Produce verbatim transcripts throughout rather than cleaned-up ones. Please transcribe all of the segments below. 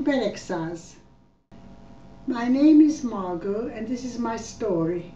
Berecsaz. My name is Margot and this is my story.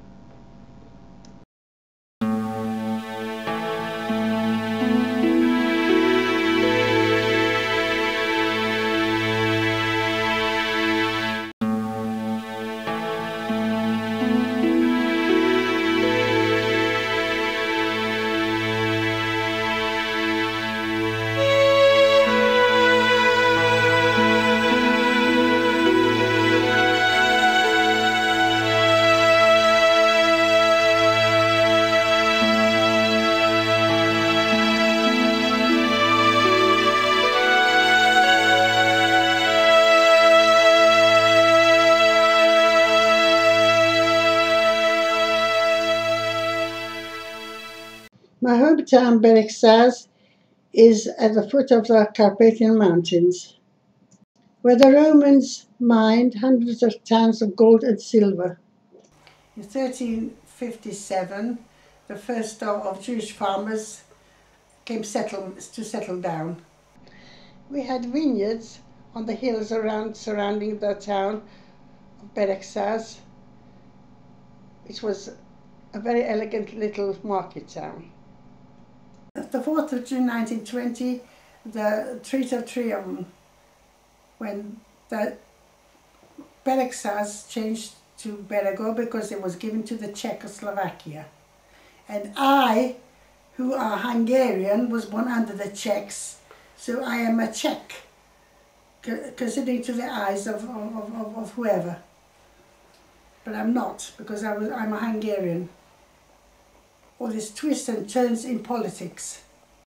My hometown, Berecsaz, is at the foot of the Carpathian Mountains, where the Romans mined hundreds of tons of gold and silver. In thirteen fifty-seven, the first of Jewish farmers came settle, to settle down. We had vineyards on the hills around surrounding the town of Berecsaz, which was a very elegant little market town. The fourth of June nineteen twenty, the Treaty of Trianon, when the Berecsaz changed to Berego because it was given to the Czechoslovakia. And I, who are Hungarian, was born under the Czechs, so I am a Czech, considering to the eyes of, of, of, of whoever. But I'm not, because I was, I'm a Hungarian. All these twists and turns in politics.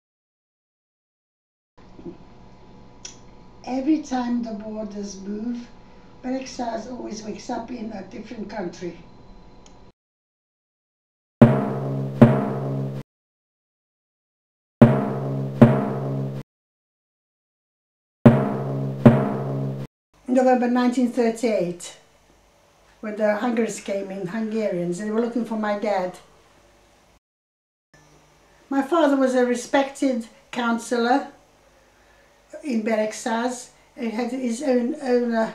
Every time the borders move, Berecsaz always wakes up in a different country. In November nineteen thirty-eight, when the Hungarians came in, Hungarians, and they were looking for my dad. My father was a respected councillor in Berecsaz. He had his own, own uh,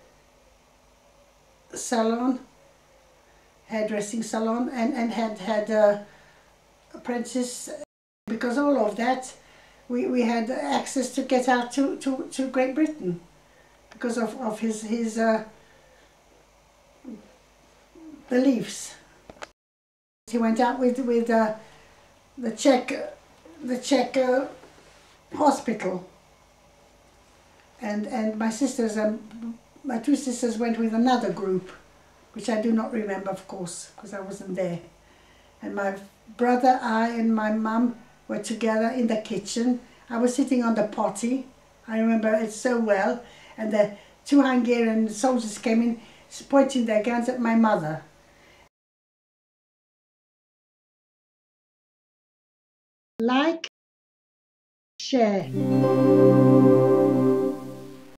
salon, hairdressing salon, and, and had had uh, apprentices. Because all of that, we, we had access to get out to, to, to Great Britain because of, of his, his uh, beliefs. He went out with, with uh, the Czech, the Czech uh, hospital, and and my sisters and um, my two sisters went with another group, which I do not remember, of course, because I wasn't there. And my brother, I, and my mum were together in the kitchen. I was sitting on the potty. I remember it so well. And the two Hungarian soldiers came in, pointing their guns at my mother. Like, share.